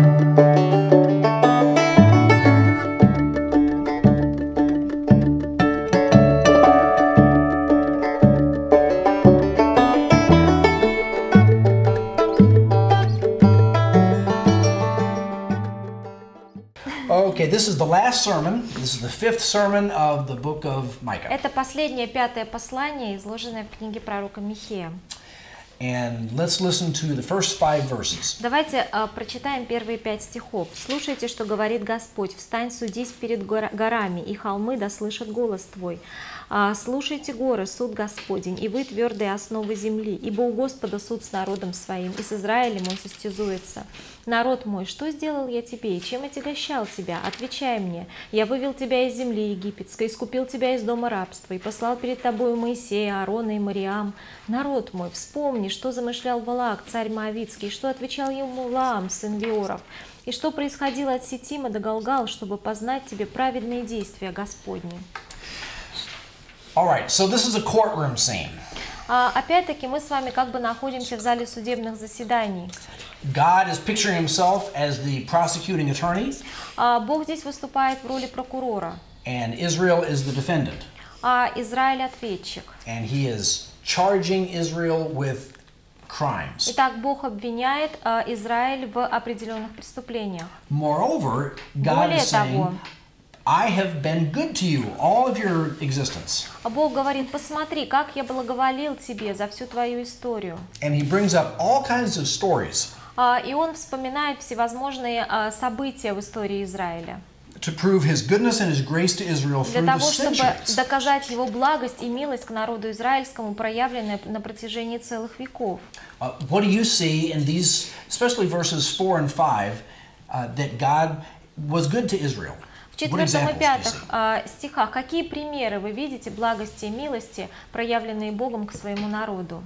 Okay, this is the last sermon. This is the fifth sermon of the book of Micah. Это последнее, пятое послание, изложенное в книге пророка Михея. And let's listen to the first 5 verses. Давайте прочитаем первые 5 стихов. «Слушайте, что говорит Господь, встань, судись перед горами, и холмы да слышат голос Твой. Слушайте горы, суд Господень, и вы твердые основы земли, ибо у Господа суд с народом своим, и с Израилем он состязуется. Народ мой, что сделал я тебе, и чем отягощал тебя? Отвечай мне. Я вывел тебя из земли египетской, искупил тебя из дома рабства, и послал перед тобою Моисея, Аарона и Мариам. Народ мой, вспомни, что замышлял Валаак, царь Моавицкий, что отвечал ему Валаам, сын Виоров, и что происходило от Ситима до Галгал, чтобы познать тебе праведные действия Господни». All right, so this is a courtroom scene. Опять-таки мы с вами как бы находимся в зале судебных заседаний. God is picturing himself as the prosecuting attorney. Бог здесь выступает в роли прокурора. And Israel is the defendant. А Израиль ответчик. And he is charging Israel with crimes. Итак, Бог обвиняет Израиль в определенных преступлениях. Moreover, God Более is того, saying, I have been good to you all of your existence. Бог говорит: посмотри, как я благоволил тебе за всю твою историю. And he brings up all kinds of stories. И он вспоминает всевозможные события в истории Израиля. To prove his goodness and his grace to Israel through Для the того, чтобы centuries. доказать его благость и милость к народу израильскому, проявленная на протяжении целых веков. What do you see in these, especially verses 4 and 5, that God was good to Israel? В 4 и 5 стихах какие примеры вы видите благости и милости, проявленные Богом к своему народу?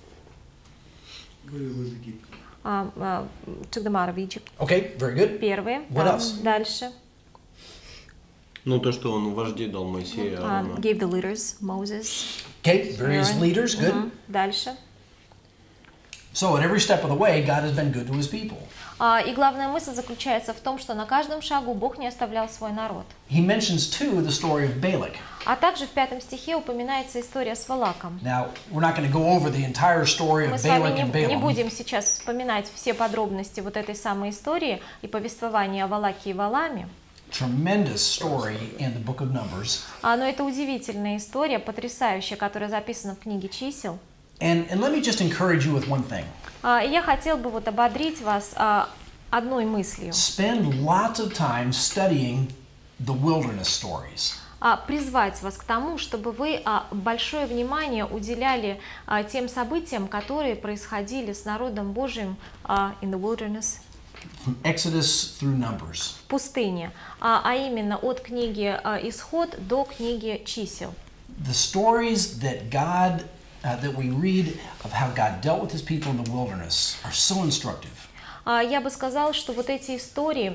Took them out of Egypt. Okay, very good. Первые. What else? Дальше. Ну, то, что он вождей дал Моисею, Аарона. Gave the leaders, Moses. Okay, various leaders, good. Дальше. So at every step of the way, God has been good to his people. И главная мысль заключается в том, что на каждом шагу Бог не оставлял свой народ. He mentions too the story of Balak. А также в 5 стихе упоминается история с Валаком. Now, we're not going to go over the entire story Мы of с вами Balak and не Balaam. будем сейчас вспоминать все подробности вот этой самой истории и повествования о Валаке и Валааме. Tremendous story in the book of Numbers. Но это удивительная история, потрясающая, которая записана в книге Чисел. And let me just encourage you with one thing. И я хотел бы вот ободрить вас одной мыслью. Spend lots of time studying the wilderness stories. Призвать вас к тому, чтобы вы большое внимание уделяли тем событиям, которые происходили с народом Божьим in the wilderness. From Exodus through Numbers. В пустыне, а именно от книги Исход до книги Чисел. The stories that God that we read of how God dealt with his people in the wilderness are so instructive. Я бы сказала, что вот эти истории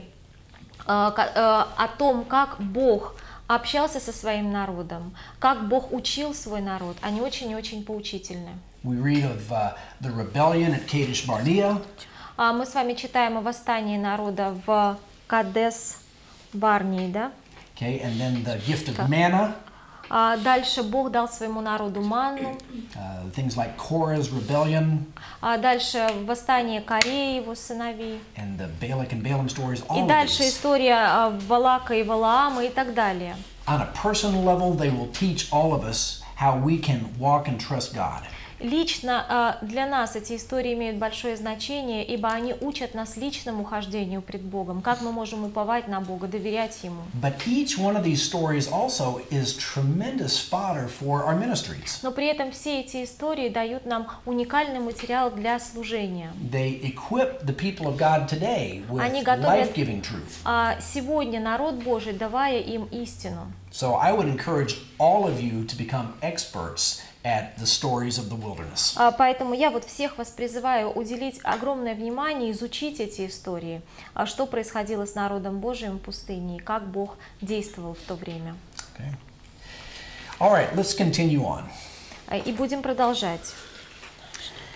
о том, как Бог общался со своим народом, как Бог учил свой народ, они очень и очень поучительны. We read of the rebellion at Kadesh Barnea. Мы с вами читаем о восстании народа в Кадес-Барнии, да? Okay, and then the gift of manna. Дальше Бог дал своему народу манну. Things like Korah's rebellion. Дальше восстание Кореи, его сыновей. And the Balak and Balaam stories. All И дальше of these. история Валака и Валаама и так далее. On a personal level, they will teach all of us how we can walk and trust God. Лично для нас эти истории имеют большое значение, ибо они учат нас личному хождению пред Богом, как мы можем уповать на Бога, доверять Ему. But each one of these stories also is tremendous fodder for our ministries. Но при этом все эти истории дают нам уникальный материал для служения. They equip the people of God today with Они готовят life-giving truth. Сегодня народ Божий, давая им истину. So I would encourage all of you to become experts at the stories of the wilderness. Поэтому я вот всех вас призываю уделить огромное внимание, изучить эти истории, что происходило с народом Божиим в пустыне и как Бог действовал в то время. Okay. All right, let's continue on. И будем продолжать.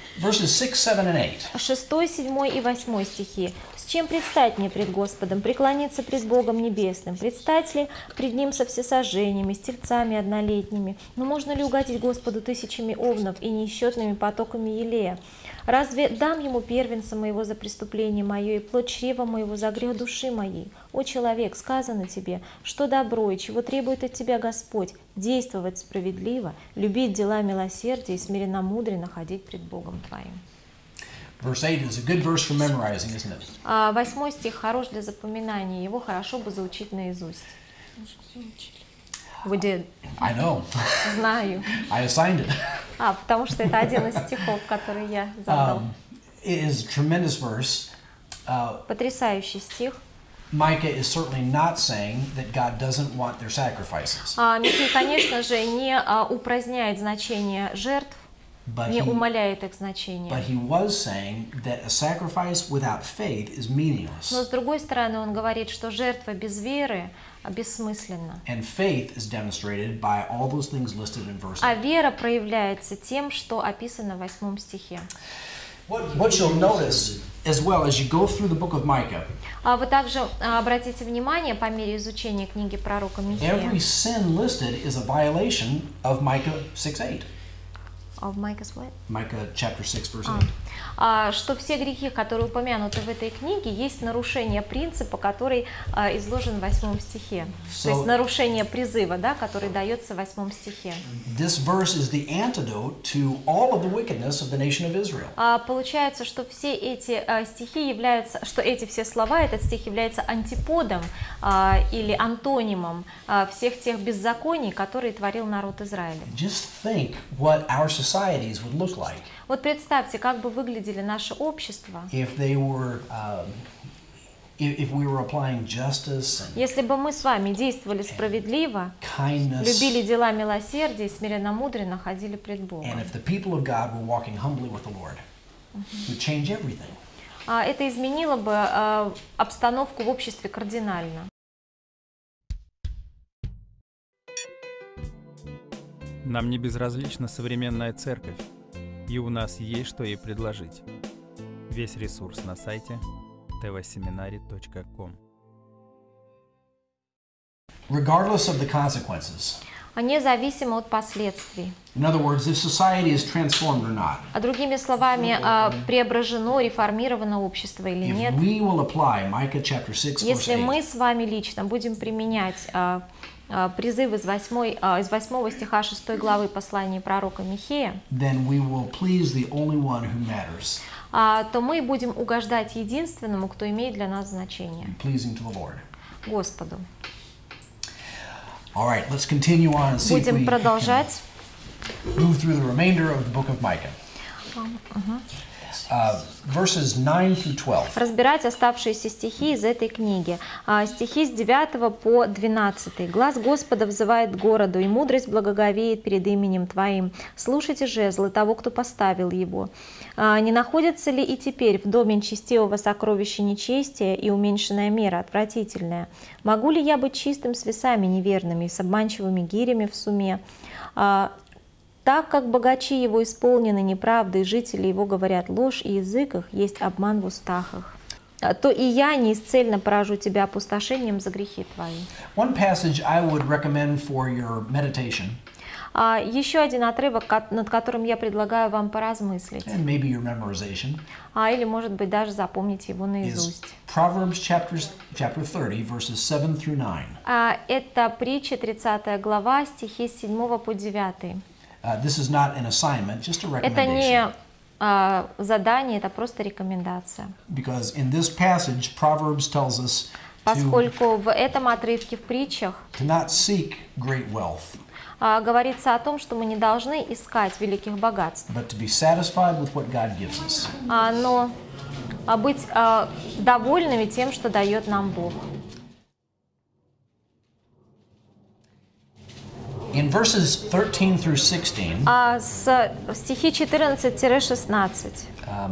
verses 6, 7, and 8. 6, 7 и 8 стихи. «С чем предстать мне пред Господом, преклониться пред Богом Небесным? Предстать ли пред Ним со всесожжениями, с тельцами однолетними? Но можно ли угодить Господу тысячами овнов и неисчетными потоками елея? Разве дам Ему первенца моего за преступление мое и плоть чрева моего за грех души моей? О человек, сказано тебе, что добро и чего требует от тебя Господь, действовать справедливо, любить дела милосердия и смиренно-мудренно ходить пред Богом твоим». Verse 8 is a good verse for memorizing, isn't it? 8 стих хорош для запоминания, его хорошо бы заучить наизусть. Вы did. I know. Знаю. I assigned it. Потому что это один из стихов, который я задал. It is a tremendous verse. Потрясающий стих. Micah is certainly not saying that God doesn't want their sacrifices. Михей, конечно же, не упраздняет значение жертв, не умаляет их значение. But he was saying that a sacrifice without faith is meaningless. Но с другой стороны, он говорит, что жертва без веры бессмысленна. And faith is demonstrated by all those things listed in verse 8. А вера проявляется тем, что описано в 8 стихе. What you'll notice as well as you go through the book of Micah, Вы также обратите внимание по мере изучения книги пророка Михея. every sin listed is a violation of Micah 6:8. Of Micah's what? Micah chapter 6 verse 8. Что все грехи, которые упомянуты в этой книге, есть нарушение принципа, который изложен в 8 стихе. То есть нарушение призыва, да, который дается в 8 стихе. This verse is the antidote to all of the wickedness of the nation of Israel. Получается, что все эти стихи являются, что эти все слова, этот стих является антиподом или антонимом всех тех беззаконий, которые творил народ Израиля. Just think what our societies would look like. Вот представьте, как бы выглядели наше общество, If they were, if we were applying justice and если бы мы с вами действовали справедливо, kindness, любили дела милосердия и смиренно-мудренно ходили пред Богом. and if the people of God were walking humbly with the Lord, it would change everything. Это изменило бы обстановку в обществе кардинально. Нам не безразлична современная церковь, и у нас есть что ей предложить. Весь ресурс на сайте tvseminary.com. Regardless of the consequences. Независимо от последствий. In other words, if society is transformed or not. Другими словами, преображено, реформировано общество или нет. If we will apply Micah chapter 6 verse 8. Если мы с вами лично будем применять призыв из 8 стиха 6 главы послания пророка Михея, then we will please the only one who matters. То мы будем угождать единственному, кто имеет для нас значение, Pleasing to the Lord. Господу. All right, let's continue on and see if we Будем продолжать. move through the remainder of the book of Micah. Verses 9 through 12. Разбирать оставшиеся стихи из этой книги. Стихи с 9 по 12. «Глас Господа взывает к городу, и мудрость благоговеет перед именем Твоим. Слушайте жезлы того, кто поставил его. Не находится ли и теперь в доме нечестивого сокровища нечестия и уменьшенная мера отвратительная? Могу ли я быть чистым с весами неверными и с обманчивыми гирями в суме? Так как богачи его исполнены неправдой, жители его говорят ложь, и язык их есть обман в устах их, то и я неисцельно поражу тебя опустошением за грехи твои». One passage I would recommend for your meditation, Еще один отрывок, над которым я предлагаю вам поразмыслить, and maybe your memorization, или, может быть, даже запомнить его is наизусть. Proverbs chapter 30, verses 7 through 9. Это притча, 30 глава, стихи с 7 по 9. This is not an assignment, just a Это recommendation. не задание, это просто рекомендация. Because in this passage, Proverbs tells us Поскольку в этом отрывке в притчах to not seek great wealth, говорится о том, что мы не должны искать великих богатств, but to be satisfied with what God gives us. но быть довольными тем, что дает нам Бог. In verses 13 through 16, Стихи 14-16.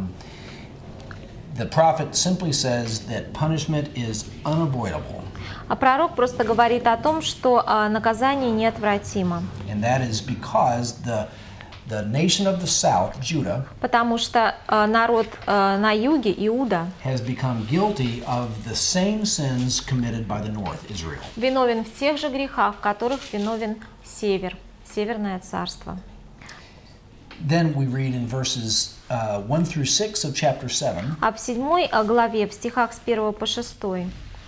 The prophet simply says that punishment is unavoidable, Пророк просто говорит о том, что наказание неотвратимо. and that is because the nation of the south, Judah, потому что народ на юге, Иуда, has become guilty of the same sins committed by the north, Israel. виновен в тех же грехах, в которых виновен север, Северное царство. Then we read in verses 1 through 6 of chapter 7. А в 7 главе, в стихах с 1 по 6. Go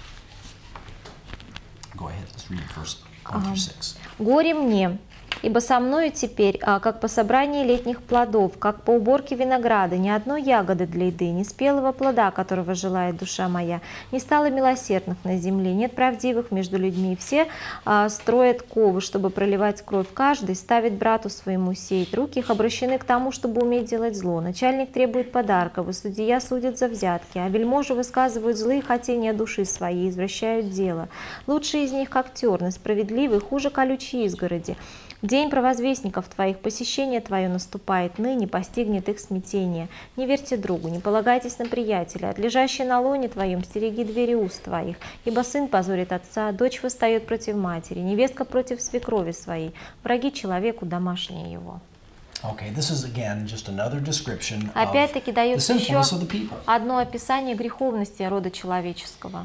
ahead, let's read verse 1 through 6. «Горе мне, ибо со мною теперь, как по собрании летних плодов, как по уборке винограда, ни одной ягоды для еды, ни спелого плода, которого желает душа моя, не стало милосердных на земле, нет правдивых между людьми, все строят ковы, чтобы проливать кровь, каждый ставит брату своему сеять, руки их обращены к тому, чтобы уметь делать зло, начальник требует подарков, и судья судит за взятки, а вельможи высказывают злые хотения души своей, извращают дело. Лучшие из них, как терны, справедливый, хуже колючей изгороди. День провозвестников твоих, посещение твое наступает, ныне постигнет их смятение. Не верьте другу, не полагайтесь на приятеля, от лежащей на лоне твоем стереги двери уст твоих, ибо сын позорит отца, дочь восстает против матери, невестка против свекрови своей, враги человеку домашние его». Okay, this is again just another description of Опять-таки the дается еще sinfulness of the people. одно описание греховности рода человеческого,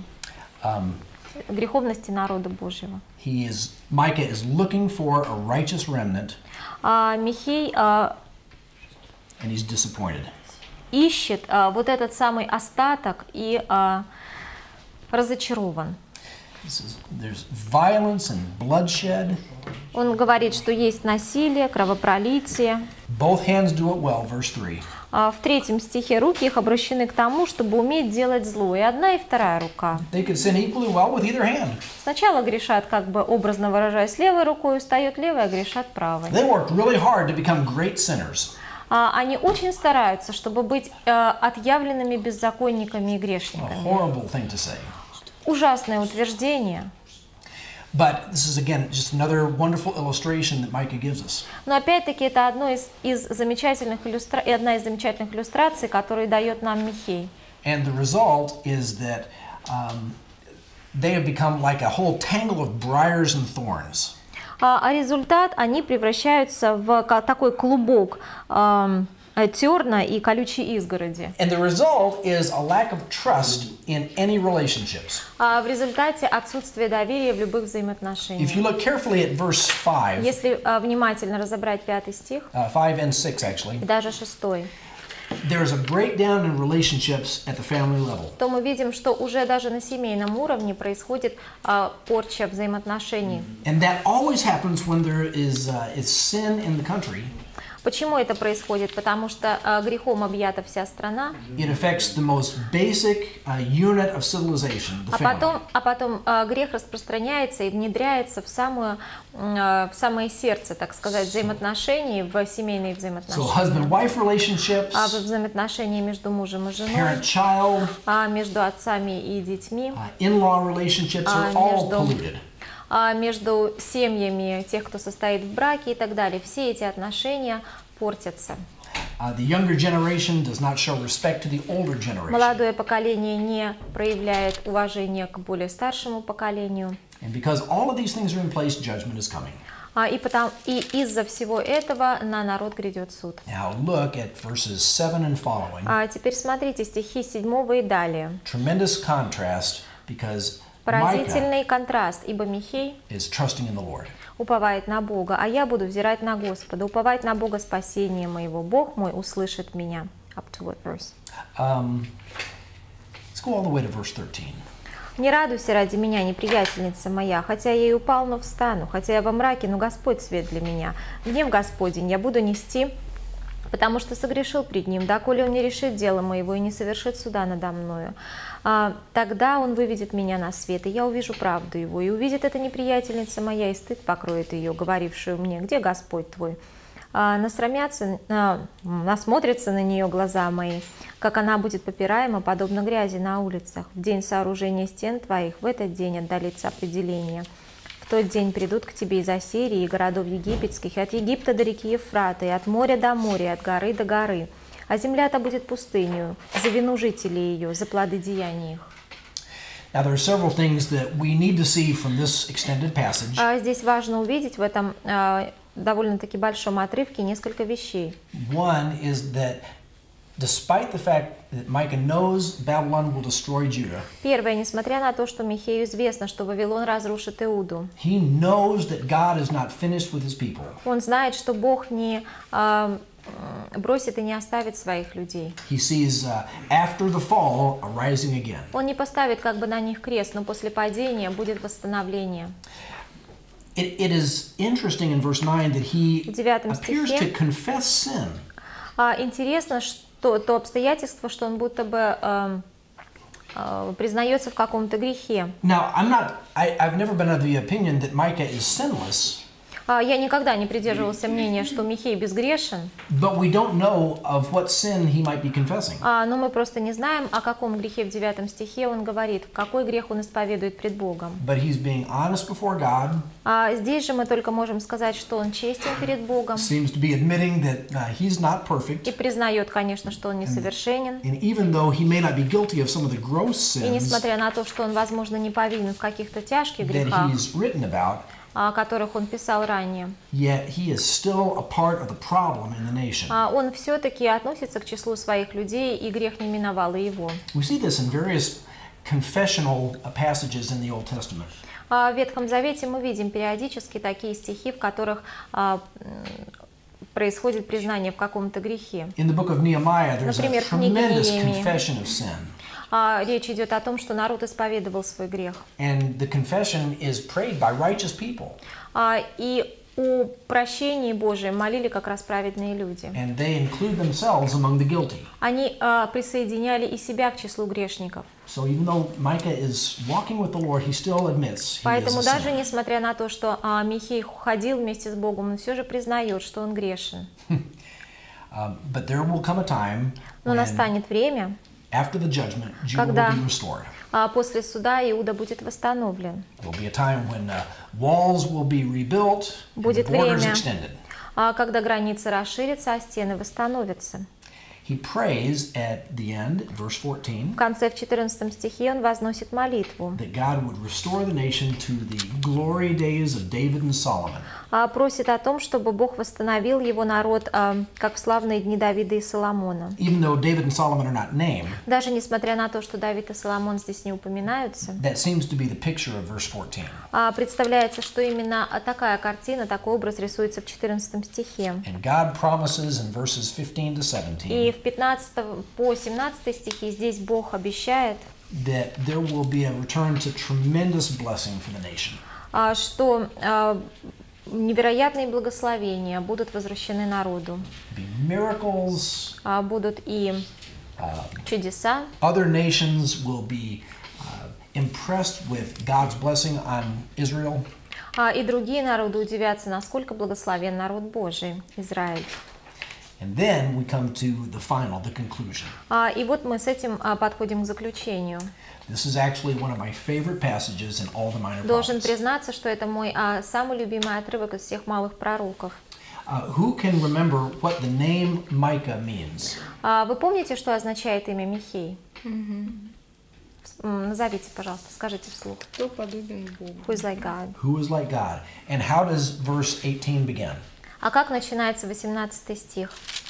греховности народа Божьего. Micah is looking for a righteous remnant, Михей and he's disappointed. ищет вот этот самый остаток и разочарован. There's violence and bloodshed. Он говорит, что есть насилие, кровопролитие. Both hands do it well, verse 3. В 3 стихе руки их обращены к тому, чтобы уметь делать зло. И одна, и вторая рука. They could sin equally well with either hand. Сначала грешат, как бы образно выражаясь, левой рукой, устает левой, а грешат правой. They worked really hard to become great sinners. Они очень стараются, чтобы быть отъявленными беззаконниками и A грешниками. horrible thing to say. Ужасное утверждение. But this is again just another wonderful illustration that Micah gives us. Но опять-таки это одна из замечательных иллюстраций, которые дает нам Михей. And the result is that they have become like a whole tangle of briars and thorns. А результат, они превращаются в такой клубок терна и колючей изгороди. And the result is a lack of trust in any relationships. А в результате отсутствие доверия в любых взаимоотношениях. If you look carefully at verse 5, Если внимательно разобрать 5 стих, 5 and 6 actually, и даже 6, there is a breakdown in relationships at the family level. то мы видим, что уже даже на семейном уровне происходит порча взаимоотношений. And that always happens when there is sin in the country. Почему это происходит? Потому что грехом объята вся страна, It affects the most basic unit of civilization, the family. а потом грех распространяется и внедряется в самое сердце, так сказать, взаимоотношений, в семейные So взаимоотношения. husband-wife relationships, В взаимоотношении между мужем и женой, parent-child, между отцами и детьми, in-law relationships are all polluted. между семьями тех, кто состоит в браке и так далее. Все эти отношения портятся. The younger generation does not show respect to the older generation. Молодое поколение не проявляет уважения к более старшему поколению. And because all of these things are in place, judgment is coming. И из-за всего этого на народ грядет суд. Now look at verses 7 and following. Теперь смотрите стихи 7 и далее. Tremendous contrast because Micah Поразительный контраст, ибо Михей is trusting in the Lord. уповает на Бога, а я буду взирать на Господа, уповать на Бога спасения моего. Бог мой услышит меня. Up to what verse? Let's go all the way to verse 13. Не радуйся ради меня, неприятельница моя, хотя я и упал, но встану, хотя я во мраке, но Господь свет для меня. Гнев Господень я буду нести, потому что согрешил пред Ним, доколе Он не решит дело моего и не совершит суда надо мною. Тогда Он выведет меня на свет, и я увижу правду Его, и увидит эта неприятельница моя, и стыд покроет ее, говорившую мне, где Господь твой? Насмотрятся на нее глаза мои, как она будет попираема, подобно грязи на улицах. В день сооружения стен твоих, в этот день отдалится определение. В тот день придут к тебе из Ассирии и городов египетских, и от Египта до реки Ефрата, и от моря до моря, и от горы до горы. А земля-то будет пустынью, за вину жителей ее, за плоды деяний их. Now, there are several things that we need to see from this extended passage. Здесь важно увидеть в этом довольно-таки большом отрывке несколько вещей. One is that despite the fact that Micah knows Babylon will destroy Judah, Первое, несмотря на то, что Михею известно, что Вавилон разрушит Иуду, he knows that God is not finished with his people. он знает, что Бог не бросит и не оставит своих людей. He sees after the fall a rising again. Он не поставит как бы на них крест, но после падения будет восстановление. It is interesting in verse 9 that he В 9 appears стихе to confess sin. Интересно, что то обстоятельство, что он будто бы признается в каком-то грехе. Now, I've never been of the opinion that Micah is sinless, Я никогда не придерживался мнения, что Михей безгрешен, but we don't know of what sin he might be confessing. но мы просто не знаем, о каком грехе в 9 стихе он говорит, какой грех он исповедует пред Богом. But he's being honest before God. Здесь же мы только можем сказать, что он честен перед Богом Seems to be admitting that he's not и perfect. признает, конечно, что он несовершенен. And even though he may not be guilty of some of the gross И sins несмотря на то, что он, возможно, не повинен в каких-то тяжких that грехах, he's written about, о которых он писал ранее, yet he is still a part of the problem in the nation. он все-таки относится к числу своих людей, и грех не миновал и его. We see this in various confessional passages in the Old Testament. В Ветхом Завете мы видим периодически такие стихи, в которых происходит признание в каком-то грехе. In the book of Nehemiah, there's a Например, в книге tremendous Неемии. confession of sin. Речь идет о том, что народ исповедовал свой грех. And the confession is prayed by righteous people. И о прощении Божьем молили как раз праведные люди. And they include themselves among the guilty. Они присоединяли и себя к числу грешников. So even though Micah is walking with the Lord, he still admits he is Поэтому a даже sinner. несмотря на то, что Михей ходил вместе с Богом, он все же признает, что он грешен. But there will come a time Но when, настанет время, after the judgment, Judah когда will be restored. после суда Иуда будет восстановлен. There will be a time when walls will be rebuilt and the Будет borders время, extended. когда границы расширятся, а стены восстановятся. He prays at the end, verse 14, В конце, в 14 стихе, он возносит молитву. that God would restore the nation to the glory days of David and Solomon. Просит о том, чтобы Бог восстановил его народ, как в славные дни Давида и Соломона. Even though David and Solomon are not named, Даже несмотря на то, что Давид и Соломон здесь не упоминаются, that seems to be the picture of verse 14. представляется, что именно такая картина, такой образ рисуется в 14 стихе. And God promises in verses 15 to 17 И в 15 по 17 стихи здесь Бог обещает, that there will be a return to tremendous blessing for the nation. что невероятные благословения будут возвращены народу. Be miracles, Будут и чудеса. other nations will be impressed with God's blessing on Israel. И другие народы удивятся, насколько благословен народ Божий, Израиль. And then we come to the final, the conclusion. И вот мы с этим подходим к заключению. This is actually one of my favorite passages in all the minor Должен prophets. признаться, что это мой самый любимый отрывок из всех малых пророков. Who can remember what the name Micah means? Вы помните, что означает имя Михей? Назовите, пожалуйста, скажите вслух. Кто подобен Богу? Who is like God? Who is like God? And how does verse 18 begin? А как начинается 18 стих?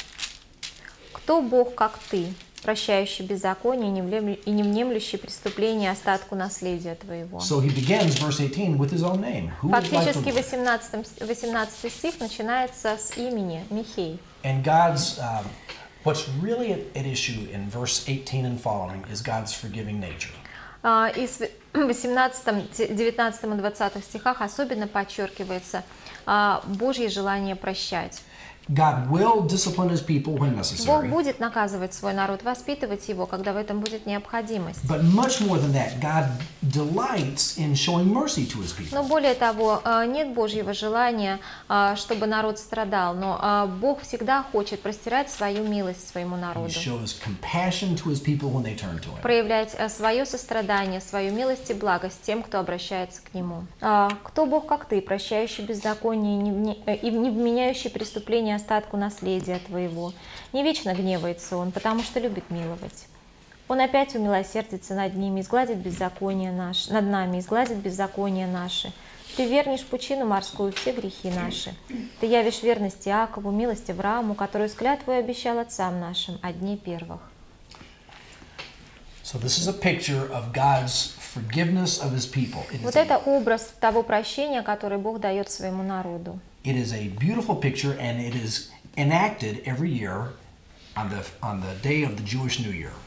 «Кто Бог, как ты, прощающий беззаконие и не внемлющий преступления остатку наследия твоего?» So he begins verse 18 with his own name. Who is like the Фактически Lord? 18 стих начинается с имени Михей. And God's, what's really at issue in verse 18 and following is God's forgiving nature. И в 18, 19 и 20 стихах особенно подчеркивается Божье желание прощать. God will discipline his people when Бог necessary. будет наказывать свой народ, воспитывать его, когда в этом будет необходимость. But much more than that, God delights in showing mercy to his people. Но более того, нет Божьего желания, чтобы народ страдал, но Бог всегда хочет простирать свою милость своему He народу, shows compassion to his people when they turn to him. проявлять свое сострадание, свою милость и благость тем, кто обращается к Нему. «Кто Бог, как ты, прощающий беззаконие и не вменяющий преступления остатку наследия твоего? Не вечно гневается Он, потому что любит миловать. Он опять умилосердится над ними, изгладит беззаконие наше, над нами, изгладит беззаконие наши. Ты вернешь в пучину морскую все грехи наши. Ты явишь верность Иакову, милость Аврааму, которую с клятвой обещал отцам нашим от дней первых. So this is a picture of God's forgiveness of His people. Вот это образ того прощения, который Бог дает своему народу. It is a beautiful picture, and it is enacted every year on the day of the Jewish New Year.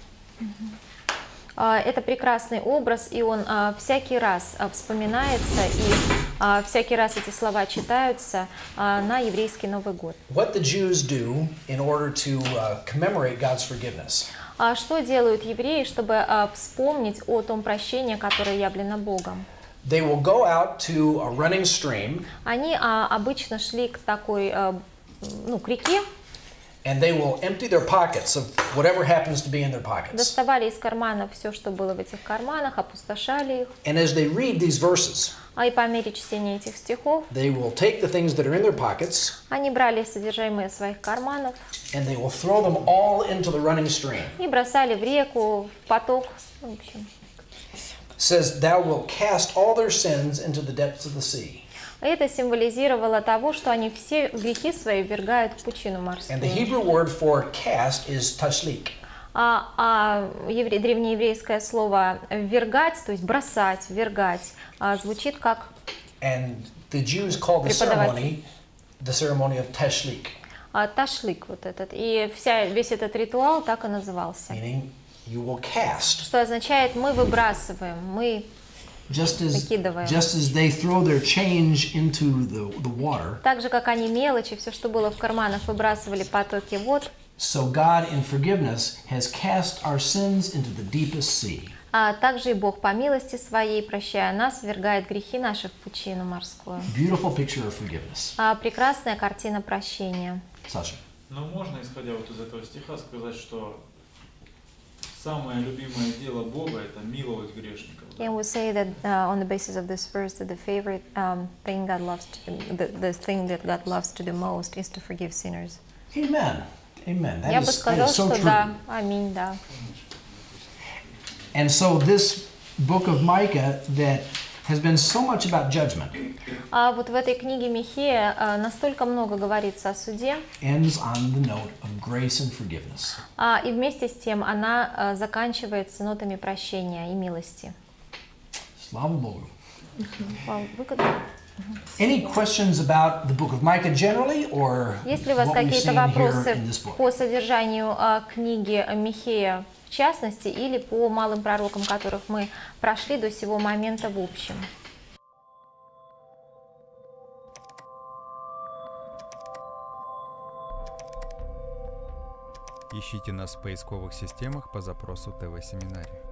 Это прекрасный образ, и он всякий раз вспоминается, и всякий раз эти слова читаются на еврейский Новый год. What the Jews do in order to commemorate God's forgiveness? Что делают евреи, чтобы вспомнить о том прощении, которое явлено Богом? They will go out to a running stream, Они обычно шли к такой, к реке, and they will empty their pockets of whatever happens to be in their pockets. доставали из карманов все, что было в этих карманах, опустошали их. And as they read these verses, И по мере чтения этих стихов they will take the things that are in their pockets, они брали содержимое своих карманов and they will throw them all into the running stream. и бросали в реку, в поток. В общем. It says, "Thou wilt cast all their sins into the depths of the sea." Это символизировало того, что они все грехи свои ввергают в пучину And the морскую. Hebrew word for cast is tashlik. Древнееврейское слово «ввергать», то есть бросать, ввергать, звучит как And the Jews call the ceremony of tashlik, ташлик вот этот. И весь этот ритуал так и назывался. meaning you will cast. Что означает «мы выбрасываем», «мы Just as выкидываем». they throw their change into the water, Так же, как они мелочи, все, что было в карманах, выбрасывали в потоки вод, so God in forgiveness has cast our sins into the deepest sea. также и Бог по милости своей, прощая нас, ввергает грехи наши в пучину морскую. Beautiful picture of forgiveness. Прекрасная картина прощения. Sasha. Но можно, исходя вот из этого стиха, сказать, что самое любимое дело Бога – это миловать грешников. Can we say that on the basis of this verse that the favorite thing God loves, the thing that God loves to do most is to forgive sinners? Amen. Amen. Я бы That сказал, is so что true. да, аминь, да. And so this book of Micah that has been so much about judgment Вот в этой книге Михея настолько много говорится о суде, ends on the note of grace and forgiveness. и вместе с тем она заканчивается нотами прощения и милости. Slava Bogu. Выгодно. Any questions about the book of Micah generally, or Есть ли у вас what we've какие-то seen here вопросы in this book? по содержанию книги Михея в частности или по малым пророкам, которых мы прошли до сего момента в общем? Ищите нас в поисковых системах по запросу ТВ-семинарий.